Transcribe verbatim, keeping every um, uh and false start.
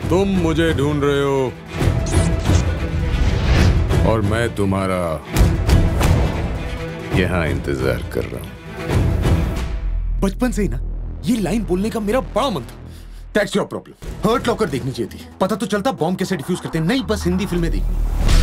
तुम मुझे ढूंढ रहे हो और मैं तुम्हारा यहां इंतजार कर रहा हूं। बचपन से ही ना ये लाइन बोलने का मेरा बड़ा मन था। That's your problem. Hurt locker देखनी चाहिए थी, पता तो चलता बॉम्ब कैसे डिफ्यूज करते हैं। नहीं, बस हिंदी फिल्में देखनी।